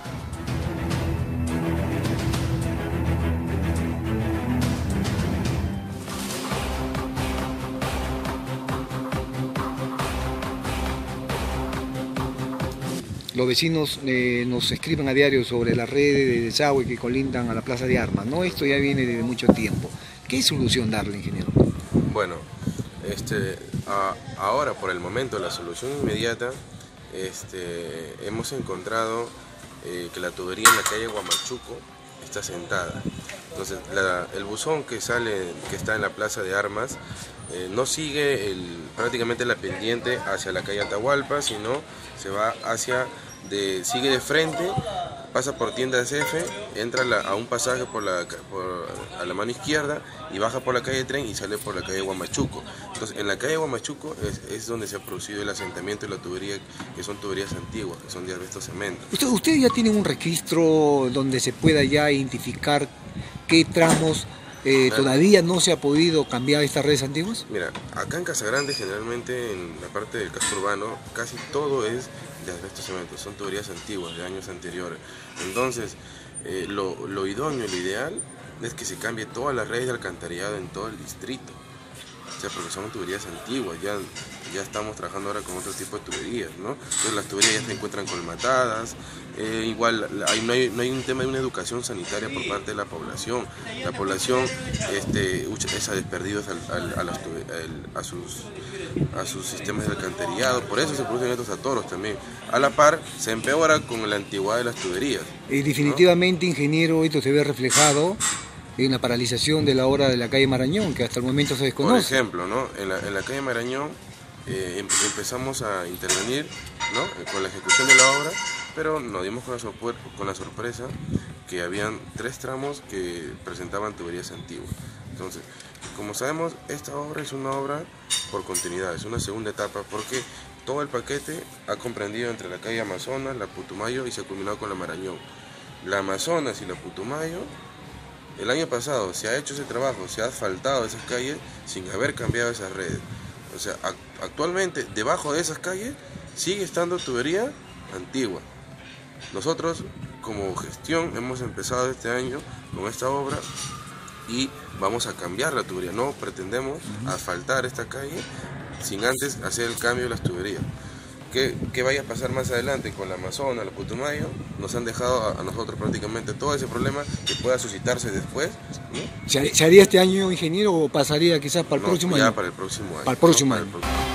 Los vecinos nos escriben a diario sobre las redes de desagüe que colindan a la Plaza de Armas, ¿no? Esto ya viene desde mucho tiempo. ¿Qué solución darle, ingeniero? Bueno, ahora por el momento la solución inmediata, hemos encontrado que la tubería en la calle Huamachuco está sentada. Entonces el buzón que está en la Plaza de Armas, no sigue prácticamente la pendiente hacia la calle Atahualpa, sino se va sigue de frente, pasa por tiendas F, entra a un pasaje a la mano izquierda y baja por la calle Tren y sale por la calle Huamachuco. Entonces en la calle Huamachuco es donde se ha producido el asentamiento de la tubería, que son tuberías antiguas, que son de asbesto cemento. ¿Usted ya tiene un registro donde se pueda ya identificar qué tramos todavía no se ha podido cambiar estas redes antiguas? Mira, acá en Casagrande generalmente en la parte del casco urbano casi todo es de asbesto cemento, son tuberías antiguas de años anteriores. Entonces lo idóneo, lo ideal es que se cambie todas las redes de alcantarillado en todo el distrito. O sea, porque son tuberías antiguas, ya estamos trabajando ahora con otro tipo de tuberías, ¿no? Entonces las tuberías ya se encuentran colmatadas, igual no hay un tema de una educación sanitaria por parte de la población. La población echa desperdicios a sus sistemas de alcantarillado, por eso se producen estos atoros también. A la par se empeora con la antigüedad de las tuberías. Y definitivamente, ¿no? Ingeniero, esto se ve reflejado en la paralización de la obra de la calle Marañón, que hasta el momento se desconoce. Por ejemplo, ¿no? en la calle Marañón empezamos a intervenir, ¿no? Con la ejecución de la obra, pero nos dimos con la sorpresa que habían 3 tramos que presentaban tuberías antiguas. Entonces, como sabemos, esta obra es una obra por continuidad, es una segunda etapa, porque todo el paquete ha comprendido entre la calle Amazonas, la Putumayo y se ha culminado con la Marañón. La Amazonas y la Putumayo, el año pasado se ha hecho ese trabajo, se ha asfaltado esas calles sin haber cambiado esas redes. O sea, actualmente debajo de esas calles sigue estando tubería antigua. Nosotros como gestión hemos empezado este año con esta obra y vamos a cambiar la tubería. No pretendemos asfaltar esta calle sin antes hacer el cambio de las tuberías. ¿Qué vaya a pasar más adelante con la Amazonas, la Putumayo? Nos han dejado a nosotros prácticamente todo ese problema que pueda suscitarse después, ¿no? ¿Se haría este año, ingeniero, o pasaría quizás para el próximo año? Ya para el próximo año. Para el próximo año.